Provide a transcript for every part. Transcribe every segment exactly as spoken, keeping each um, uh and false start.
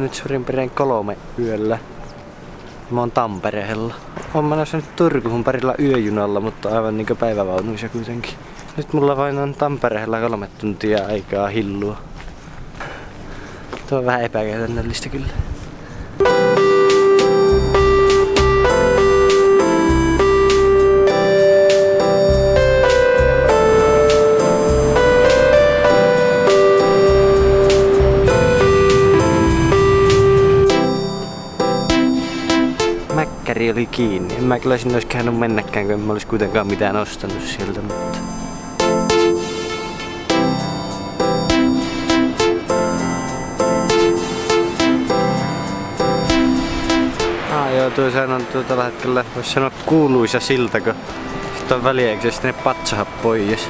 nyt suurin piirtein kolme yöllä. Mä oon Tampereella. Oon mä noissa nyt Turkuun parilla yöjunalla, mutta aivan niinkö päivävaunuissa kuitenkin. Nyt mulla vain on Tampereella kolme tuntia aikaa hillua. Tuo on vähän epäkäytännöllistä kyllä. Mäkkäri oli kiinni. En mä kyllä sinne olisi käynyt mennäkään, kun en mä olisi kuitenkaan mitään ostanut sieltä, mutta... Ah joo, tuossa on tuo tällä hetkellä, vois sanoa kuuluisa silta, kun sitten on väliä, eikö se sitten ne patsaha pois.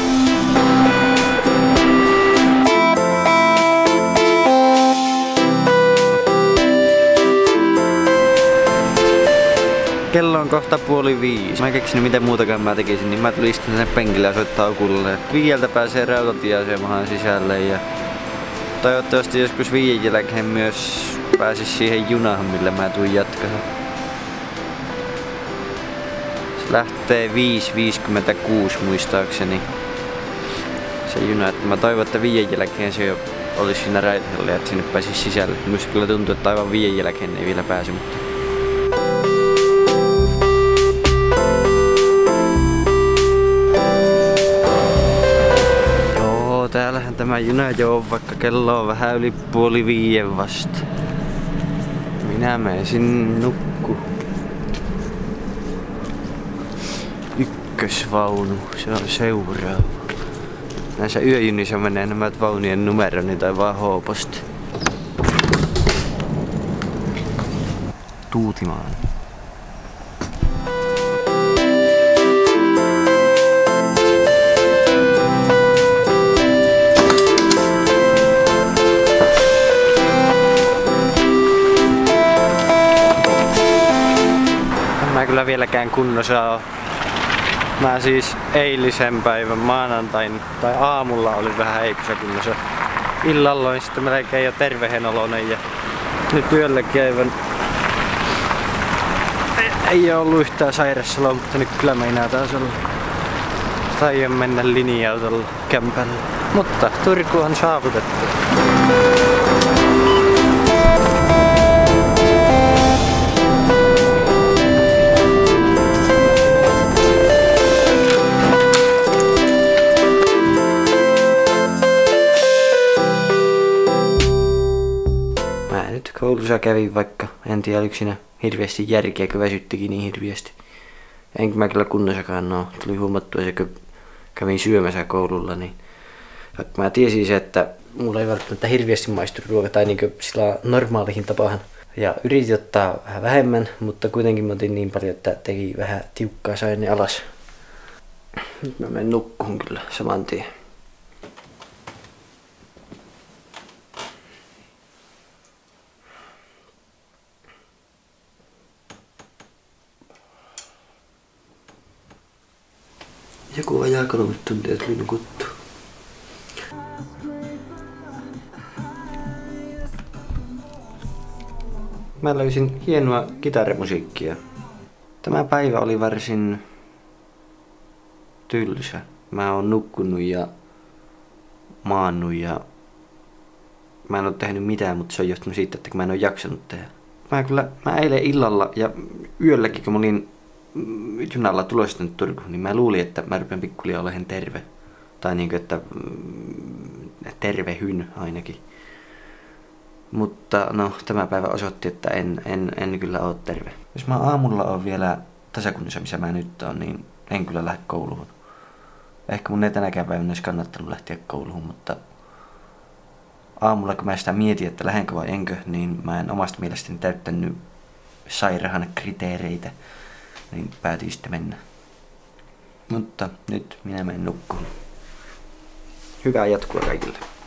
Kello on kohta puoli viisi. Mä en keksinyt mitä muutakaan mä tekisin, niin mä tulin istun tänne penkille ja soittaa Okulle. Viieltä pääsee rautatieasemahan sisälle ja toivottavasti joskus viiden jälkeen myös pääsis siihen junaan, millä mä tuun jatkamaan. Se lähtee viisi viisikymmentäkuusi muistaakseni se juna, että mä toivon, että viiden jälkeen se jo olisi siinä raiteella ja että sinne pääsis sisälle. Minusta kyllä tuntuu, että aivan viiden jälkeen ei vielä pääse, mutta... Täällähän tämä juna jo on, vaikka kello on vähän yli puoli viien vasta. Minä menisin nukku. Ykkösvaunu, se on seuraava. Näissä yöjunissa menee nämä vaunujen numeroni tai vaan hooposta. Tuutimaan. Mä kyllä vieläkään kunnossa oo. Mä siis eilisen päivän maanantain tai aamulla olin vähän heikossa kunnossa. Illalloin sitten melkein jo tervehenoloinen ja nyt yölläkin aivan ei oo ollut yhtään sairassaloa, mutta nyt kyllä meinaa taas olla. Tai mennä linja-autolla kämpällä. Mutta Turku on saavutettu. Koulussa kävin, vaikka en tiedä oliko siinä hirveästi järkeä, kun väsyttikin niin hirveästi. Enkä mä kyllä kunnossakaan oo. Tuli huomattua se, kun kävin syömässä koululla, niin vaikka mä tiesin se, että mulla ei välttämättä hirveästi maistu ruoka tai niin sillä normaalihin tapaan. Ja yritin ottaa vähän vähemmän, mutta kuitenkin mä otin niin paljon, että teki vähän tiukkaa, sain ne alas. Nyt mä menen nukkuun kyllä saman tien. Joku ajaa kolme tuntia tuli nukuttua. Mä löysin hienoa kitaramusiikkia. Tämä päivä oli varsin tylsä. Mä oon nukkunut ja maannut ja mä en oo tehnyt mitään, mutta se on johtunut siitä, että mä en oo jaksanut tehdä. Mä kyllä, mä eilen illalla ja yölläkin, kun mä olin junalla tulossa tänne Turkuun, niin mä luulin, että mä rupean pikkuliaa olemaan terve. Tai niinku, että tervehyn ainakin. Mutta no, tämä päivä osoitti, että en, en, en kyllä ole terve. Jos mä aamulla oon vielä tasakunnissa, missä mä nyt oon, niin en kyllä lähde kouluun. Ehkä mun ei tänäkään päivänä olisi kannattanut lähteä kouluun, mutta aamulla kun mä sitä mietin, että lähdenkö vai enkö, niin mä en omasta mielestäni täyttänyt sairaan kriteereitä. Niin päätin sitten mennä. Mutta nyt minä menen nukkuun. Hyvää jatkoa kaikille.